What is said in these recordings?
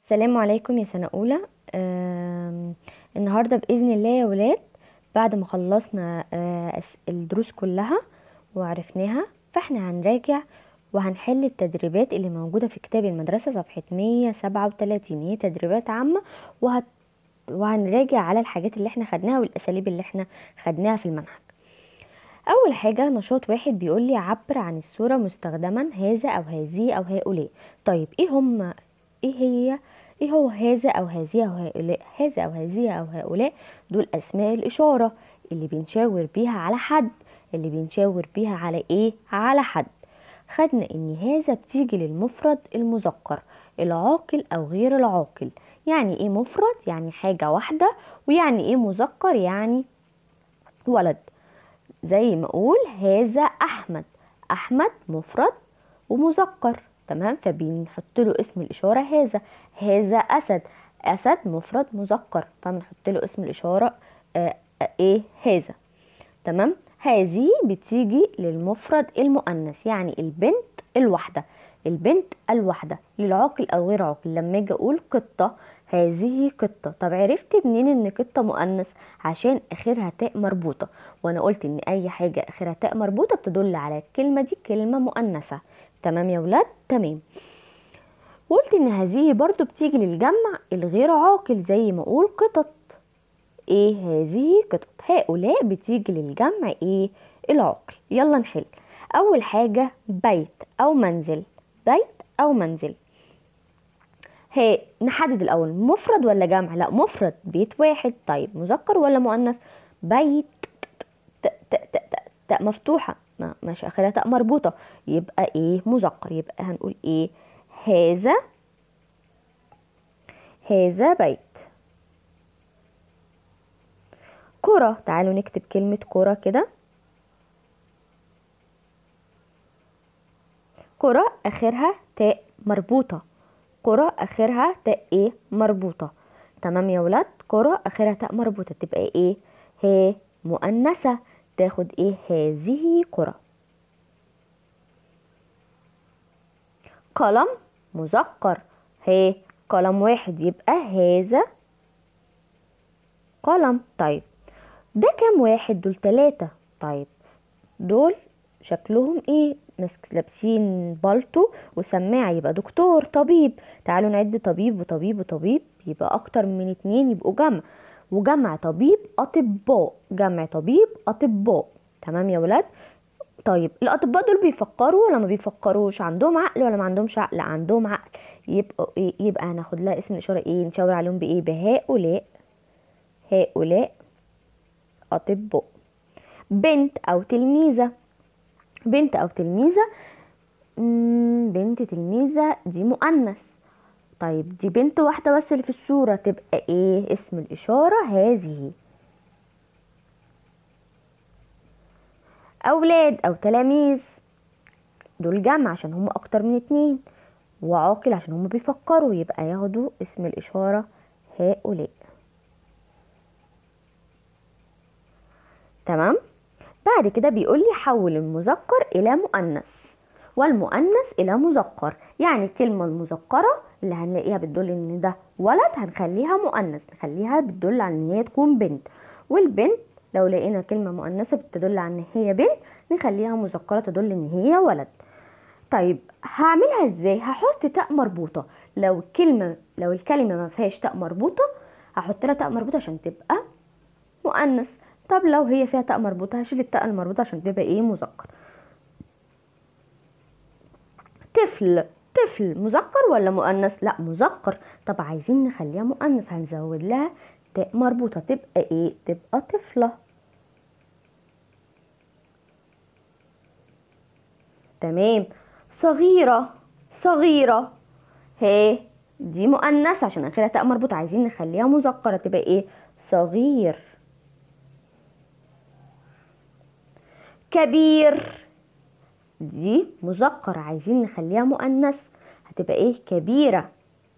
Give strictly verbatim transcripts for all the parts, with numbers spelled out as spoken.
السلام عليكم يا سنة أولى. آم، النهاردة بإذن الله يا ولاد، بعد ما خلصنا آه، أس- الدروس كلها وعرفناها، فاحنا هنراجع وهنحل التدريبات اللي موجودة في كتاب المدرسة صفحة مية سبعة وتلاتين. هي تدريبات عامة وهت... وهنراجع على الحاجات اللي احنا خدناها والأساليب اللي احنا خدناها في المنهج. أول حاجة نشاط واحد بيقول لي عبر عن الصورة مستخدما هذا أو هذه أو هؤلاء. طيب ايه هم ايه هي ايه هو هذا او هذه او هؤلاء؟ هذا او هذه او هؤلاء دول اسماء الاشاره اللي بنشاور بيها على حد. اللي بنشاور بيها على ايه؟ على حد. خدنا ان هذا بتيجي للمفرد المذكر العاقل او غير العاقل. يعني ايه مفرد؟ يعني حاجه واحده. ويعني ايه مذكر؟ يعني ولد. زي ما اقول هذا احمد. احمد مفرد ومذكر، تمام، فبنحط له اسم الاشاره هذا. هذا اسد. اسد مفرد مذكر، فبنحط له اسم الاشاره آه آه ايه؟ هذا. تمام. هذه بتيجي للمفرد المؤنث، يعني البنت الواحده. البنت الواحده للعاقل او غير عاقل. لما اجي اقول قطه، هذه قطه. طب عرفت منين ان قطه مؤنث؟ عشان اخرها تاء مربوطه، وانا قلت ان اي حاجه اخرها تاء مربوطه بتدل على الكلمه دي كلمه مؤنثه. تمام يا ولاد؟ تمام. وقلت ان هذه برضو بتيجي للجمع الغير عاقل، زي ما اقول قطط. ايه؟ هذه قطط. هؤلاء بتيجي للجمع ايه؟ العاقل. يلا نحل. اول حاجة بيت او منزل. بيت او منزل. هي نحدد الاول مفرد ولا جمع؟ لا مفرد، بيت واحد. طيب مذكر ولا مؤنث؟ بيت. تاء تاء تاء تاء تاء مفتوحة، ما مش اخرها تاء مربوطة، يبقى ايه؟ مذكر. يبقى هنقول ايه؟ هذا هذا بيت. كرة. تعالوا نكتب كلمة كرة كده. كرة اخرها تاء مربوطة. كرة اخرها تاء ايه؟ مربوطة. تمام يا ولاد؟ كرة اخرها تاء مربوطة تبقى ايه؟ هي مؤنثة، تاخد ايه؟ هذه كرة. قلم مذكر. هي قلم واحد، يبقى هذا قلم. طيب ده كام واحد؟ دول تلاتة. طيب دول شكلهم ايه؟ ماسك لابسين بالطو وسماعة، يبقى دكتور طبيب. تعالوا نعد طبيب وطبيب وطبيب، يبقى اكتر من اتنين، يبقوا جمع. وجمع طبيب اطباء. جمع طبيب اطباء. تمام يا ولاد؟ طيب الاطباء دول بيفكروا ولا ما بيفكروش؟ عندهم عقل ولا ما عندهمش عقل؟ لا عندهم عقل. يبقى إيه؟ يبقى هناخد لها اسم الاشاره ايه؟ نشاور عليهم بايه؟ بهؤلاء. هؤلاء اطباء. بنت او تلميذه. بنت او تلميذه. مم، بنت تلميذة دي مؤنث. طيب دي بنت واحدة بس اللي في الصورة، تبقى ايه؟ اسم الإشارة هذه. أولاد أو تلاميذ دول جمع عشان هم أكتر من اتنين، وعاقل عشان هم بيفكروا، يبقى ياخدوا اسم الإشارة هؤلاء. تمام. بعد كده بيقول لي حول المذكر إلى مؤنث والمؤنث الى مذكر. يعني الكلمه المذكره اللي هنلاقيها بتدل ان ده ولد هنخليها مؤنث، نخليها بتدل على ان هي تكون بنت. والبنت لو لقينا كلمه مؤنثه بتدل على ان هي بنت نخليها مذكره تدل ان هي ولد. طيب هعملها ازاي؟ هحط تاء مربوطه. لو الكلمه لو الكلمه ما فيهاش تاء مربوطه هحط لها تاء مربوطه عشان تبقى مؤنث. طب لو هي فيها تاء مربوطه هشيل التاء المربوطه عشان تبقى ايه؟ مذكر. طفل. طفل مذكر ولا مؤنث؟ لا مذكر. طب عايزين نخليها مؤنث، هنزود لها تاء مربوطة تبقى ايه؟ تبقى طفلة. تمام. صغيرة. صغيرة. هي دي مؤنثة عشان اخرها تاء مربوطة، عايزين نخليها مذكرة تبقى ايه؟ صغير. كبير. دي مذكر عايزين نخليها مؤنث هتبقى ايه؟ كبيرة.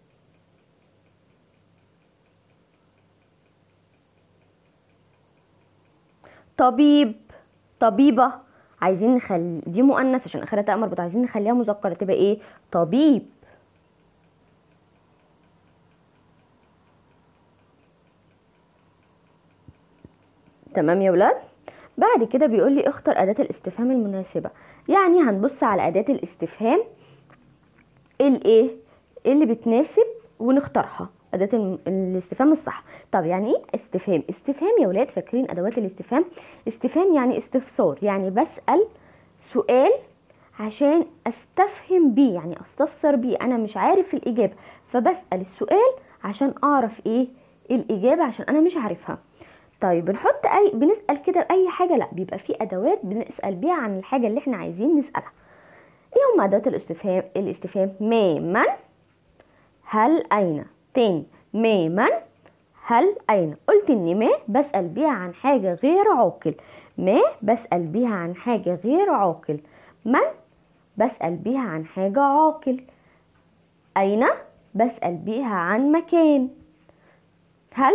طبيب. طبيبة عايزين نخلي دي مؤنث عشان اخرها تاء مربوطة، عايزين نخليها مذكرة تبقى ايه؟ طبيب. تمام يا ولاد. بعد كده بيقول لي اختر أداة الاستفهام المناسبة. يعني هنبص على أداة الاستفهام الايه اللي بتناسب ونختارها، أداة الم- الاستفهام الصح. طب يعني ايه استفهام؟ استفهام يا ولاد، فاكرين أدوات الاستفهام؟ استفهام يعني استفسار، يعني بسأل سؤال عشان استفهم بيه، يعني استفسر بيه، انا مش عارف الإجابة فبسأل السؤال عشان اعرف ايه الإجابة، عشان انا مش عارفها. طيب بنحط اي بنسأل كده اي حاجة؟ لا، بيبقى في ادوات بنسأل بيها عن الحاجة اللي احنا عايزين نسألها. ايه هم ادوات الاستفهام؟ الاستفهام ما، من، هل، اين. تاني، ما، من، هل، اين. قلت ان ما بسأل بيها عن حاجة غير عاقل، ما بسأل بيها عن حاجة غير عاقل، من بسأل بيها عن حاجة عاقل، اين بسأل بيها عن مكان، هل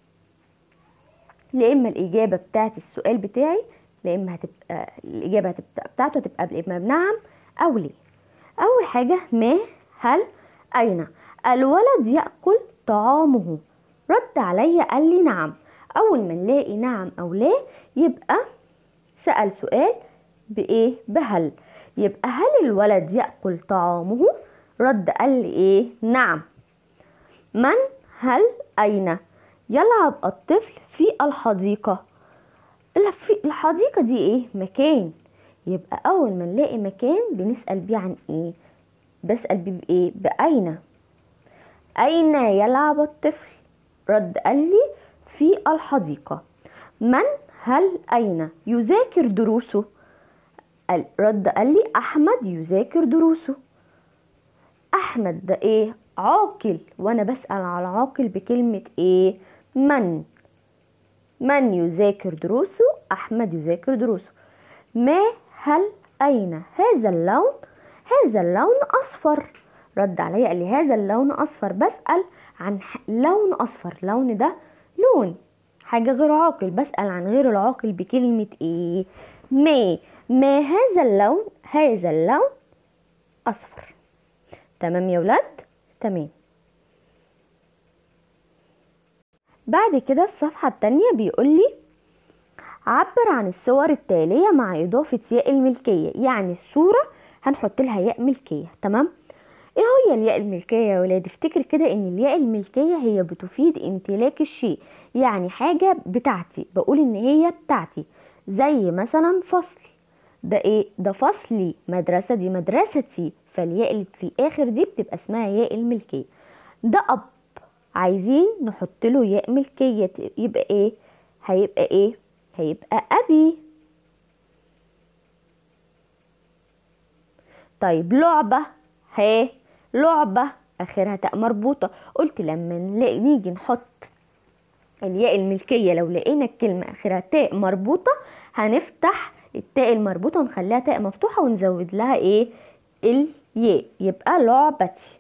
لا اما الاجابه بتاعت السؤال بتاعي لا اما هتبقى الاجابه هتبقى بتاعته هتبقى لا اما بنعم او ليه. اول حاجه ما، هل، اين. الولد ياكل طعامه. رد عليا قال لي نعم. اول ما نلاقي نعم او لا يبقى سأل سؤال بايه؟ بهل. يبقى هل الولد ياكل طعامه؟ رد قال لي ايه؟ نعم. من، هل، اين. يلعب الطفل في الحديقة. في الحديقة دي ايه؟ مكان. يبقى اول ما نلاقي مكان بنسأل بيه عن ايه؟ بسأل بيه بايه؟ بأين. اين يلعب الطفل؟ رد قال لي في الحديقة. من، هل، اين. يذاكر دروسه. رد قال لي احمد يذاكر دروسه. احمد ده ايه؟ عاقل، وانا بسأل على عاقل بكلمة ايه؟ من. من يذاكر دروسه؟ احمد يذاكر دروسه. ما، هل، اين. هذا اللون، هذا اللون اصفر. رد عليا قال لي هذا اللون اصفر. بسأل عن لون اصفر، لون ده لون حاجة غير عاقل، بسأل عن غير العاقل بكلمة ايه؟ ما. ما هذا اللون؟ هذا اللون اصفر. تمام يا ولاد؟ تمام. بعد كده الصفحة التانية بيقول لي عبر عن الصور التالية مع إضافة ياء الملكية. يعني الصورة هنحط لها ياء ملكية. تمام. ايه هي الياء الملكية يا ولاد؟ افتكر كده ان الياء الملكية هي بتفيد امتلاك الشيء، يعني حاجة بتاعتي، بقول ان هي بتاعتي. زي مثلا فصل، ده ايه؟ ده فصلي. مدرسة، دي مدرستي. فالياء اللي في الاخر دي بتبقى اسمها ياء الملكية. ده اب، عايزين نحط له ياء ملكية، يبقى ايه؟ هيبقى ايه؟ هيبقى ابي. طيب لعبة، ها، لعبة اخرها تاء مربوطة. قلت لما نلاقي نيجي نحط الياء الملكية لو لقينا الكلمة اخرها تاء مربوطة هنفتح التاء المربوطة ونخليها تاء مفتوحة ونزود لها ايه؟ الياء، يبقى لعبتي.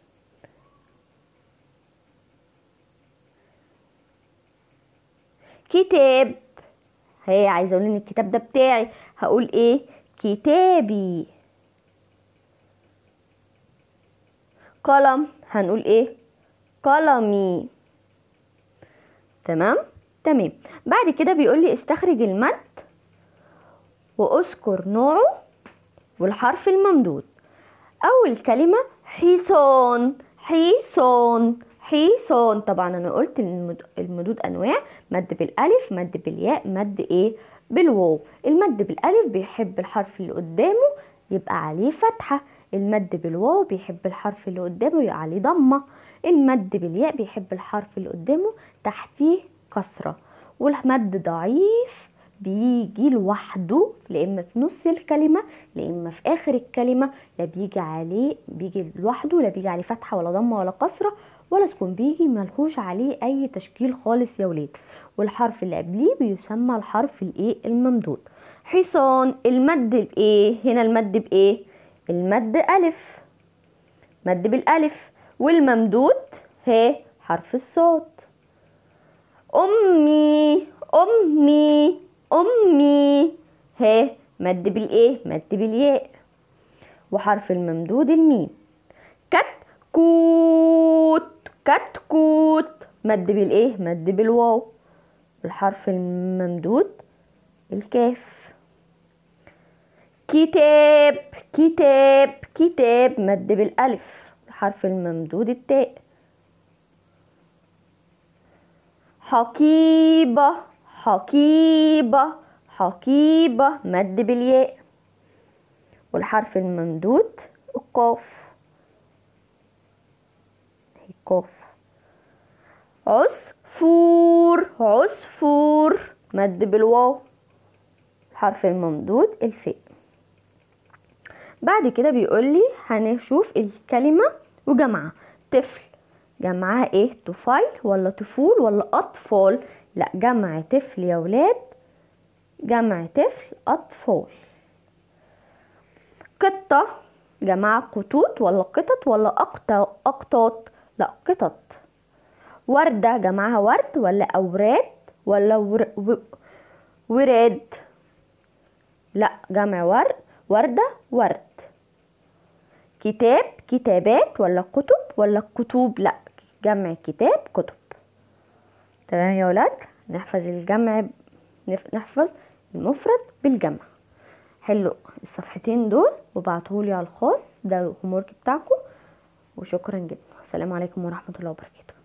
كتاب، هي عايزه اقول ان الكتاب ده بتاعي، هقول ايه؟ كتابي. قلم، هنقول ايه؟ قلمي. تمام. تمام. بعد كده بيقول لي استخرج المد واذكر نوعه والحرف الممدود. اول كلمه حصان، حصان، حصان. طبعا انا قلت المدود انواع: مد بالالف، مد بالياء، مد ايه؟ بالواو. المد بالالف بيحب الحرف اللي قدامه يبقى عليه فتحه، المد بالواو بيحب الحرف اللي قدامه يبقى عليه ضمه، المد بالياء بيحب الحرف اللي قدامه تحتيه كسره، والمد ضعيف بيجي لوحده، لا اما في نص الكلمه لا اما في اخر الكلمه، لا بيجي عليه بيجي لوحده، لا بيجي عليه فتحه ولا ضمه ولا كسره ولا سكون، بيجي ملهوش عليه اي تشكيل خالص يا ولاد. والحرف اللي قبليه بيسمى الحرف الايه؟ الممدود. حصان، المد بايه هنا؟ المد بايه؟ المد الف، مد بالالف. والممدود ها حرف الصاد. امي، امي، امي، ها مد بالايه؟ مد بالياء. وحرف الممدود الميم. كتكوت، كتكوت، مد بالايه؟ مد بالواو. والحرف الممدود الكاف. كتاب كتاب كتاب مد بالألف. الحرف الممدود التاء. حقيبة حقيبة حقيبة مد بالياء. والحرف الممدود القاف. القاف. عصفور عصفور مد بالواو. الحرف الممدود الفاء. بعد كده بيقول لي هنشوف الكلمة وجمعها. طفل جمعها ايه؟ طفيل ولا طفول ولا اطفال؟ لا، جمع طفل يا ولاد، جمع طفل اطفال. قطة جمعها قطوط ولا قطط ولا اقطاط؟ لا، قطط. وردة جمعها ورد ولا اوراد ولا ور... وراد؟ لا، جمع ورد وردة ورد. كتاب كتابات ولا كتب ولا كتب؟ لا، جمع كتاب كتب. تمام يا ولاد، نحفظ الجمع، نحفظ المفرد بالجمع. حلوا الصفحتين دول وبعتولي على الخاص، ده الهومورك بتاعكم. وشكرا جدا، السلام عليكم ورحمة الله وبركاته.